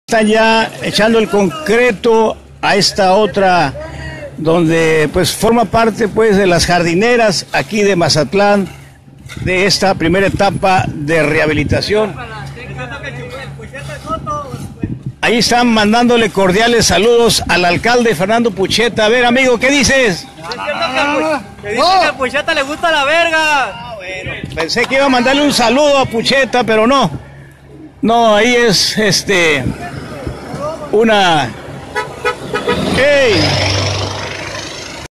Están ya echando el concreto a esta otra, donde pues forma parte pues de las jardineras aquí de Mazatlán, de esta primera etapa de rehabilitación. Ahí están mandándole cordiales saludos al alcalde Fernando Pucheta. A ver, amigo, ¿qué dices? Que dice que a Pucheta le gusta la verga. Bueno, pensé que iba a mandarle un saludo a Pucheta, pero no. No, ahí es una... ¡Hey!